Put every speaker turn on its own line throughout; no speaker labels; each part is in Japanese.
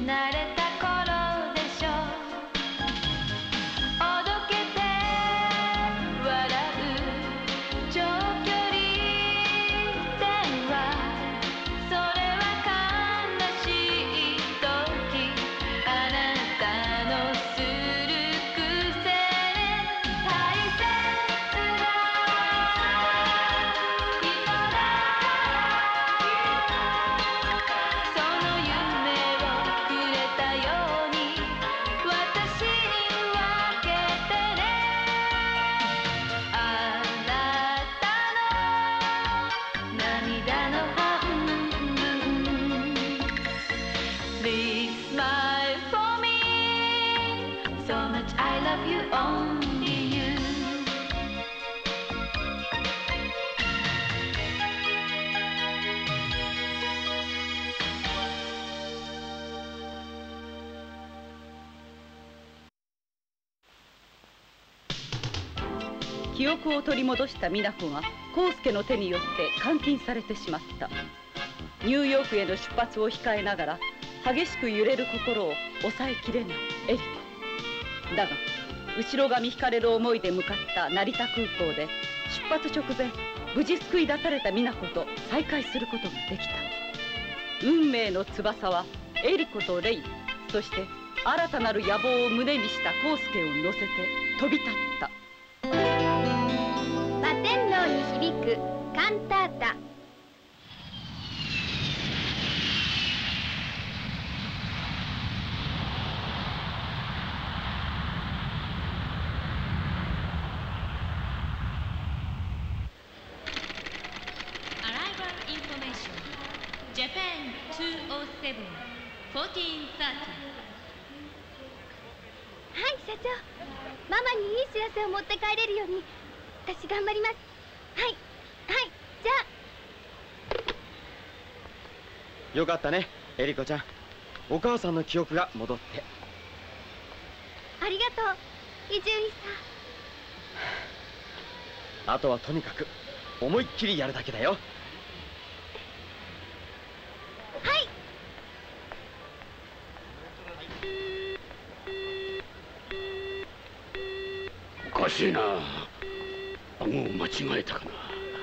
慣れた頃でしょう。おどけて笑う長距離電話、それは悲しい時あなたのする癖大切な人だからその夢をくれたように私に分けてね。あなたの涙の半分 Please smile for me So much I love you only you
記憶を取り戻した美奈子が康介の手によって監禁されてしまった。ニューヨークへの出発を控えながら激しく揺れる心を抑えきれないエリコだが、後ろ髪引かれる思いで向かった成田空港で出発直前、無事救い出された美奈子と再会することができた。運命の翼はエリコとレイ、そして新たなる野望を胸にした康介を乗せて飛び立った。
摩天楼に響くカンタータ。
Japan 207 1430
はい、社長。ママにいい知らせを持って帰れるように私頑張ります。はい、じゃあ。
よかったね、エリコちゃん。お母さんの記憶が戻って。
ありがとう、伊集院さん。
あとはとにかく思いっきりやるだけだよ。
はい。
おかしいな。顎を間違えたかな。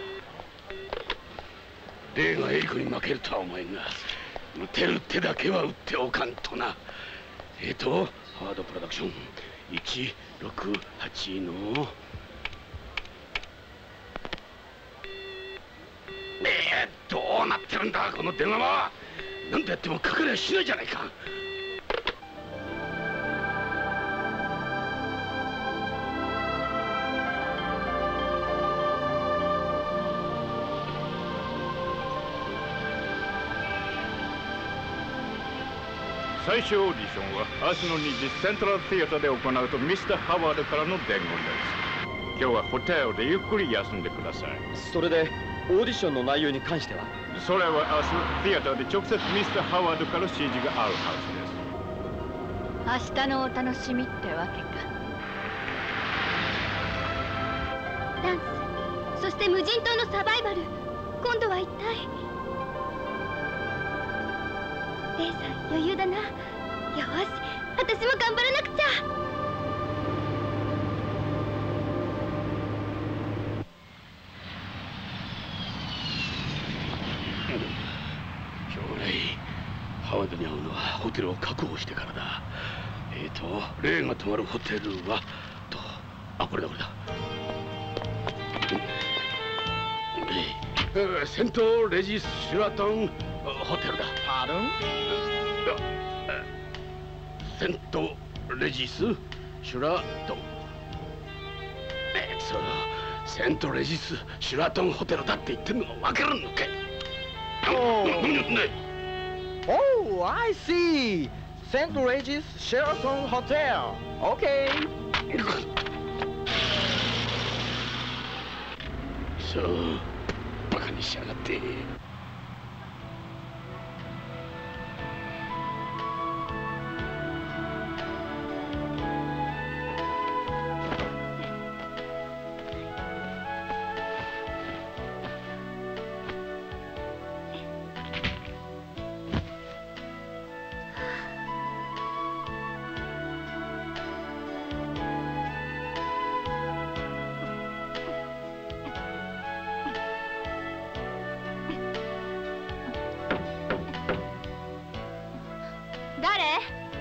レイがエリコに負けるとはお前が打てる手だけは打っておかんとな。ハードプロダクション168のどうなってるんだこの電話は。何とやってもかかりゃしないじゃないか。
最終オーディションは明日の2時セントラルシアターで行うとミスター・ハワードからの伝言です。今日はホテルでゆっくり休んでください。
それでオーディションの内容に関しては？
それは明日シアターで直接ミスター・ハワードから指示があるはずです。
明日のお楽しみってわけか。
ダンス、そして無人島のサバイバル。今度は一体。レイさん余裕だな。よし、私も頑張らなくちゃ。
しょうがない。ハワードに会うのはホテルを確保してからだ。レイが泊まるホテルはこれだ。セントレジス・シュラトンホテルだ。
パードン？
セントレジス・シュラトン。セントレジス・シュラトンホテルだって言ってんのがわからんのかい。
Oh, I see. St. Regis Sheraton Hotel. Okay.
そう、バカにしやがって。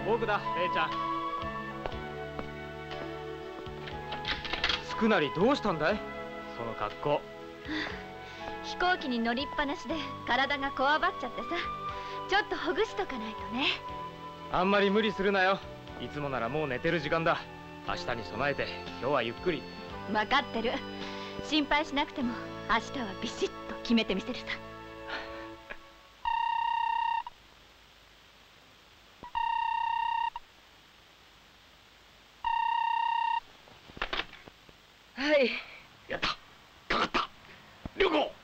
僕だ、レイちゃん。スクナリ、どうしたんだいその格好。
飛行機に乗りっぱなしで体がこわばっちゃってさ、ちょっとほぐしとかないとね。
あんまり無理するなよ。いつもならもう寝てる時間だ。明日に備えて今日はゆっくり。
分かってる。心配しなくても明日はビシッと決めてみせるさ。
はい。
やった、かかった。良子。
康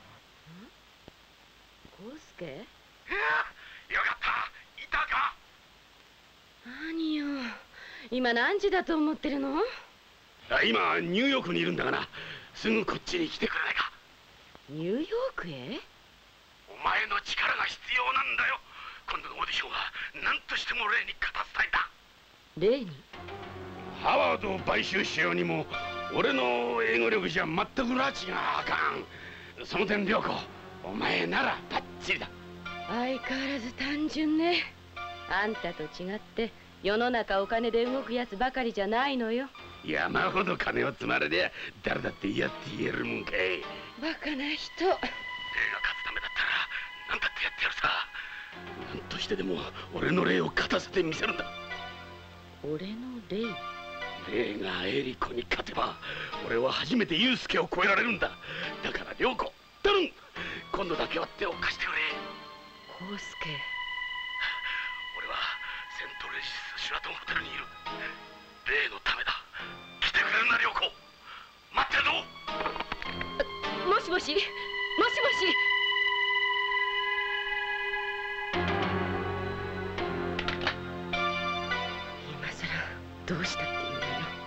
介？
よかった、いたか。
何よ、今何時だと思ってるの？
今ニューヨークにいるんだがな、すぐこっちに来てくれないか。
ニューヨークへ？
お前の力が必要なんだよ。今度のオーディションは何としてもレイに勝たせたいんだ。
レイに？
ハワードを買収しようにも俺の英語力じゃ全く拉致があかん。その点良子、お前ならバッチリだ。
相変わらず単純ね。あんたと違って世の中お金で動くやつばかりじゃないのよ。
山ほど金を積まれりゃ誰だって嫌って言えるもんかい。
バカな人。
レイが勝つためだったら何だってやってやるさ。何としてでも俺のレイを勝たせてみせるんだ。
俺のレイ？
レイがエリコに勝てば俺は初めてユウスケを超えられるんだ。だから良子、頼む、今度だけは手を貸してくれ。
康介。
俺はセントレジスシュラトンホテルにいる。レイのためだ。来てくれるな良子、待ってるぞ。
もしもし、もしもし。今さらどうしたっていうのよ。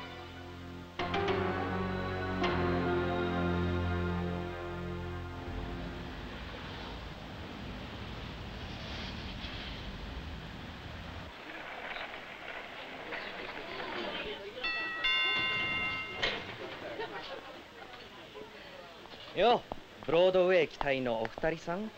よ、ブロードウェイ期待のお二人さん。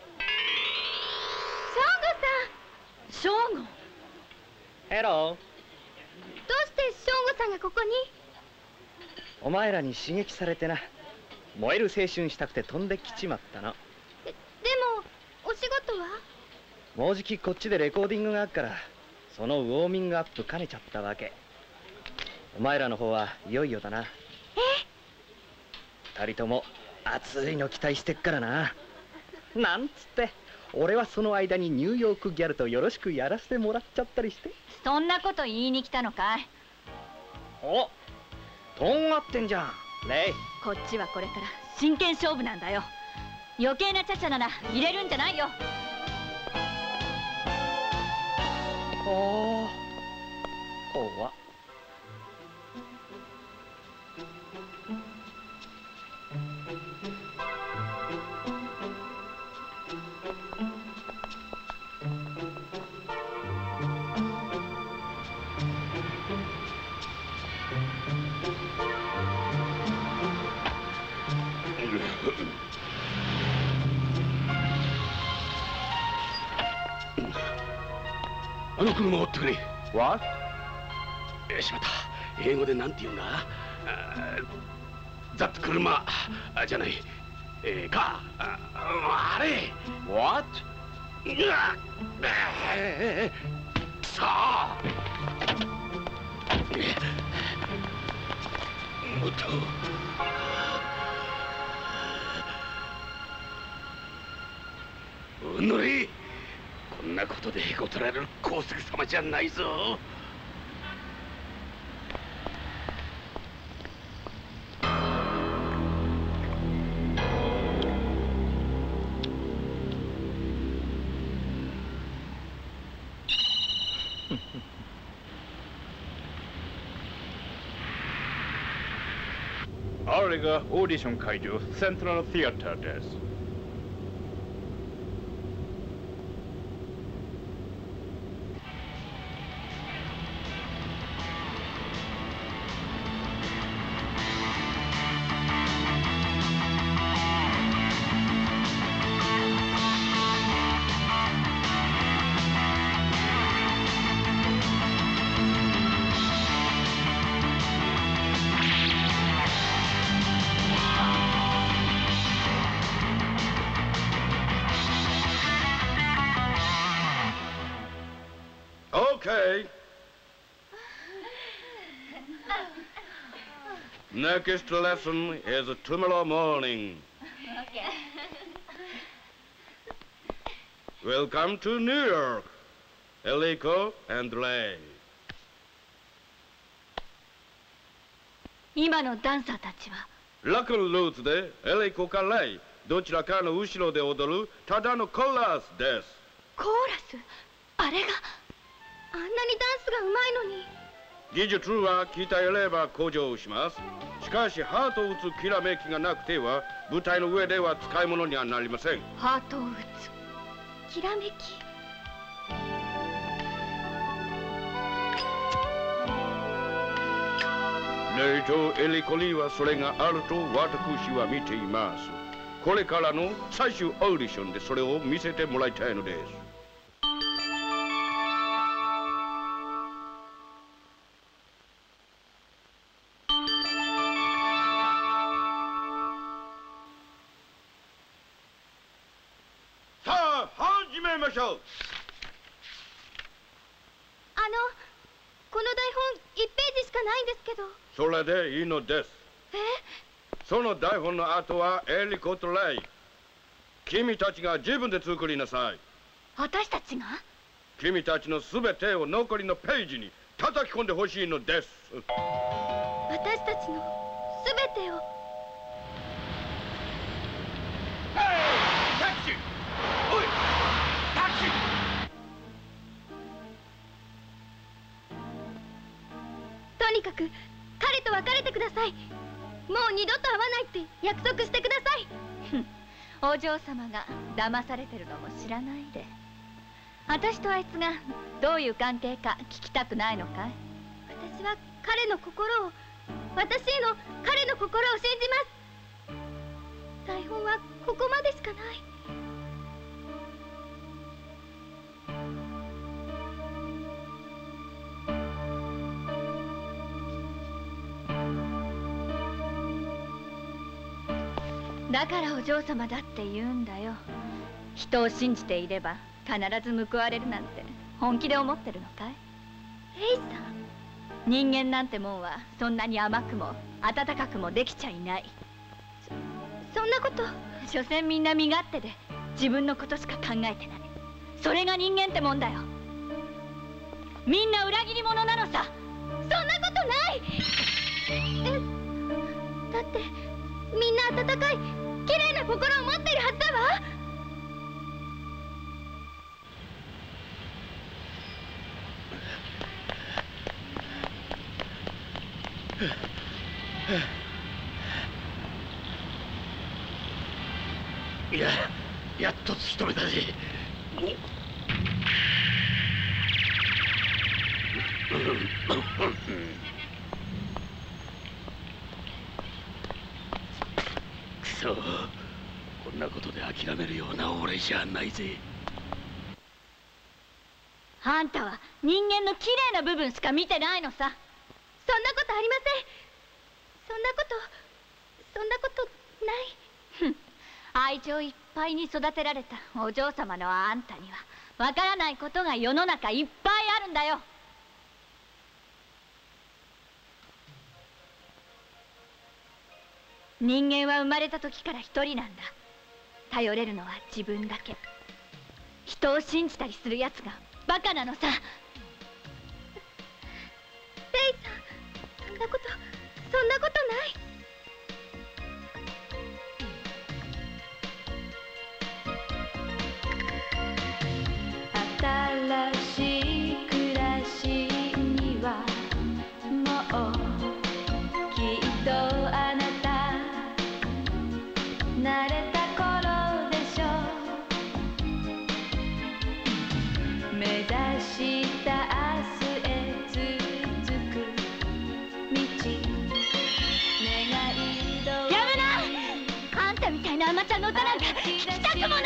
ショーゴさん。
ショーゴ。
ヘロー。
どうしてショーゴさんがここに？
お前らに刺激されてな、燃える青春したくて飛んできちまったの。
でもお仕事は？
もうじきこっちでレコーディングがあっから、そのウォーミングアップ兼ねちゃったわけ。お前らの方はいよいよだな。二人とも熱いの期待してっからな。なんつって俺はその間にニューヨークギャルとよろしくやらせてもらっちゃったりして。
そんなこと言いに来たのかい？
お、とんがってんじゃんレイ。
こっちはこれから真剣勝負なんだよ。余計なちゃちゃなら入れるんじゃないよ。
おー、怖っ。
あの車を追ってくれ。
What？
しまった、英語でなんて言うんだ。ザッと車じゃない、かあれ。
What？
うわっ、くそもっと。おのれ、こんなことでへこたれる康介様じゃないぞ。
あれがオーディション会場、セントラルシアターです。
Okay. Next lesson is tomorrow morning.
Okay.
Welcome to New York, Eliko and Ray.
今のダンサーたちは
ラクンルーツでエレコかレイ、どちらかの後ろで踊るただのコーラスです。
コーラス？あれが
あんなにダンスがうまいのに。
技術は鍛えれば向上します。しかしハートを打つきらめきがなくては舞台の上では使い物にはなりません。
ハートを打つ
きらめき。
レイとエリコにはそれがあると私は見ています。これからの最終オーディションでそれを見せてもらいたいのです。さあ始めましょう。
この台本1ページしかないんですけど。
それでいいのです。その台本の後はエリコとレイ。君たちが自分で作りなさい。
私たちが？
君たちのすべてを残りのページに叩き込んでほしいのです。
私たちのすべてを。
タクシー！おい！タクシー！
とにかく彼と別れてください。もう二度と会わないって約束してください。
お嬢様が騙されてるのも知らないで。私とあいつがどういう関係か聞きたくないのかい？
私は彼の心を、私への彼の心を信じます。台本はここまでしかない。
だからお嬢様だって言うんだよ。人を信じていれば必ず報われるなんて本気で思ってるのかい？
レイさん。
人間なんてもんはそんなに甘くも温かくもできちゃいない。
そんなこと。
所詮みんな身勝手で自分のことしか考えてない。それが人間ってもんだよ。みんな裏切り者なのさ。
そんなことない。だってみんな温かい綺麗な心を持っているはずだわ。
やっと突き止めたぜ。くそ、こんなことで諦めるような俺じゃないぜ。
あんたは人間の綺麗な部分しか見てないのさ。
そんなことありません。そんなことない。
愛情いっぱいに育てられたお嬢様のあんたにはわからないことが世の中いっぱいあるんだよ。人間は生まれた時から一人なんだ。頼れるのは自分だけ。人を信じたりするやつがバカなのさ。
レイさん、そんなことない。
新しい暮らしにはもうきっとあなた慣れた頃でしょう。目指した明日へ続く道、願い通り。やめな！あんたみたいな甘ちゃんの歌なんか聞きたくもない。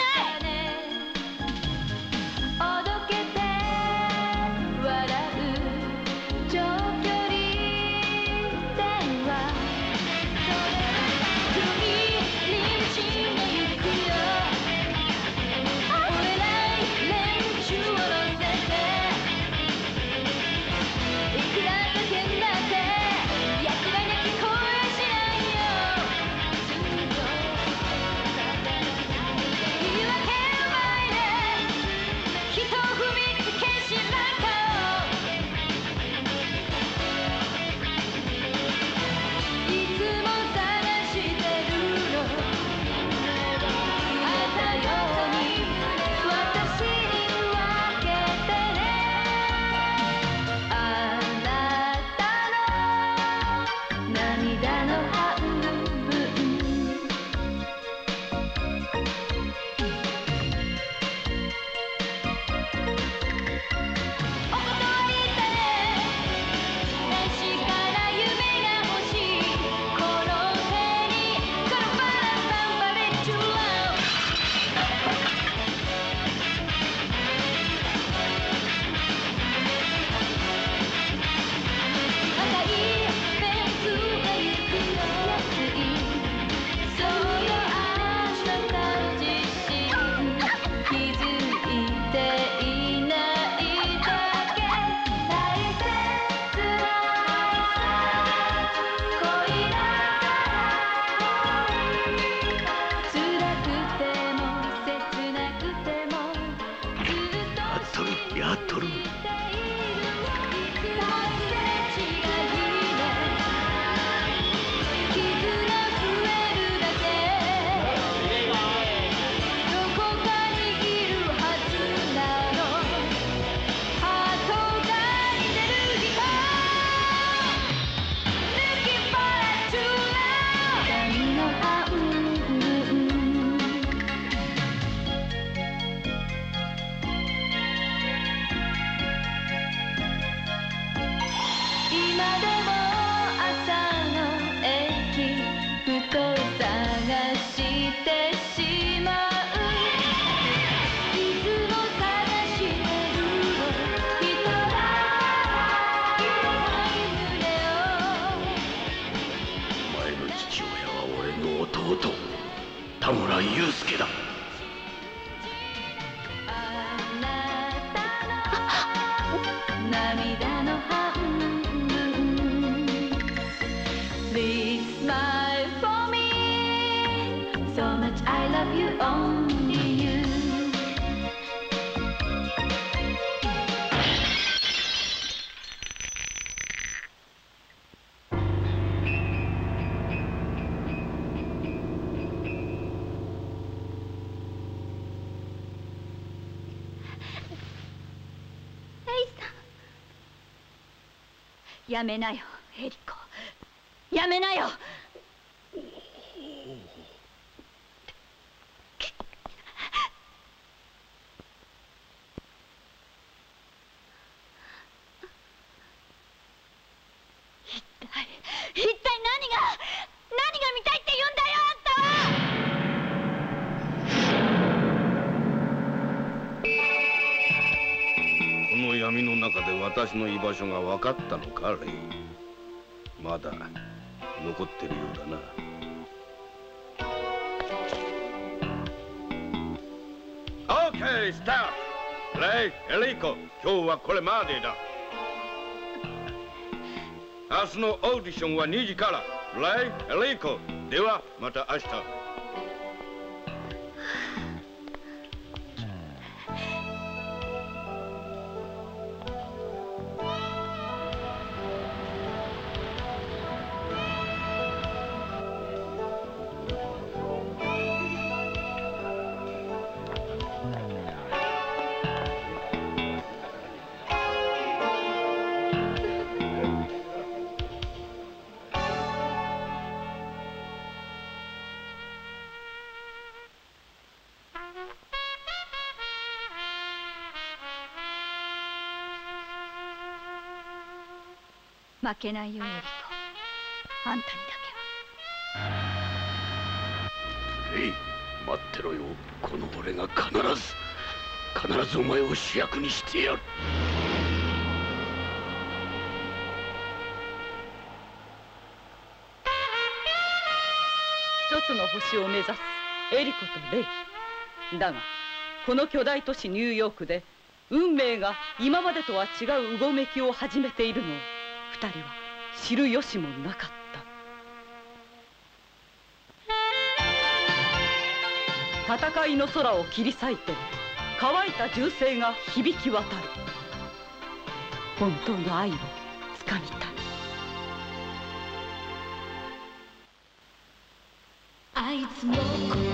田村雄介だ。
涙の半分 Please smile for me So much I love you only you やめなよ、エリコ。やめなよ。一体何が見たいって言うんだよ、
この闇の中で私の居場所が分かったのか、レイ。まだ残ってるようだな。オーケー、スタート。レイ、エリコ、今日はこれまでだ。明日のオーディションは2時から。レイ、エリコ、ではまた明日。
負けないよ、エリコ。あんたにだ
けは。レイ、待ってろよ。この俺が必ずお前を主役にしてやる。
一つの星を目指すエリコとレイ。だがこの巨大都市ニューヨークで運命が今までとは違ううごめきを始めているのを二人は知る由もなかった。戦いの空を切り裂いて乾いた銃声が響き渡る。本当の愛をつかみたい。
あいつの